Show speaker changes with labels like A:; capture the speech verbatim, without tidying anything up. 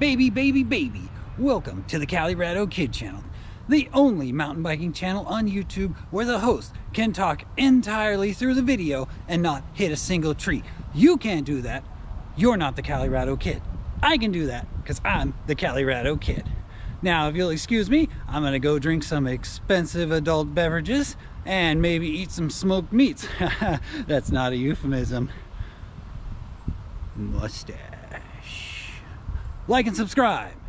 A: baby, baby, baby. Welcome to the Calirado Kid channel, the only mountain biking channel on YouTube where the host can talk entirely through the video and not hit a single tree. You can't do that. You're not the Calirado Kid. I can do that because I'm the Calirado Kid. Now, if you'll excuse me, I'm gonna go drink some expensive adult beverages and maybe eat some smoked meats. That's not a euphemism. Mustache. Like and subscribe.